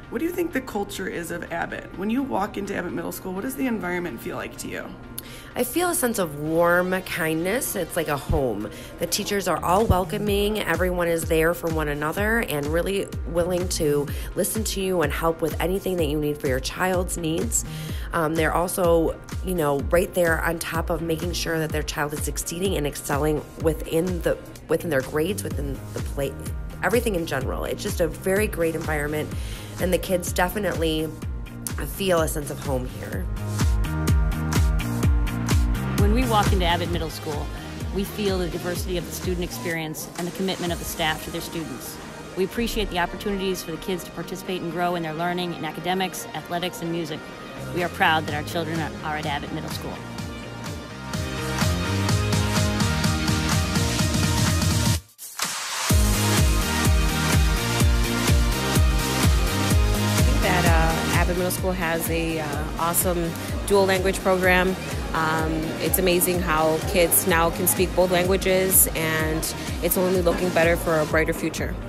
What do you think the culture is of Abbott? When you walk into Abbott Middle School, what does the environment feel like to you? I feel a sense of warm kindness. It's like a home. The teachers are all welcoming. Everyone is there for one another and really willing to listen to you and help with anything that you need for your child's needs. They're also, right there on top of making sure that their child is succeeding and excelling within their grades, within the play, everything in general. It's just a very great environment, and the kids definitely feel a sense of home here. When we walk into Abbott Middle School, we feel the diversity of the student experience and the commitment of the staff to their students. We appreciate the opportunities for the kids to participate and grow in their learning in academics, athletics, and music. We are proud that our children are at Abbott Middle School. Abbott Middle School has a awesome dual language program. It's amazing how kids now can speak both languages, and it's only looking better for a brighter future.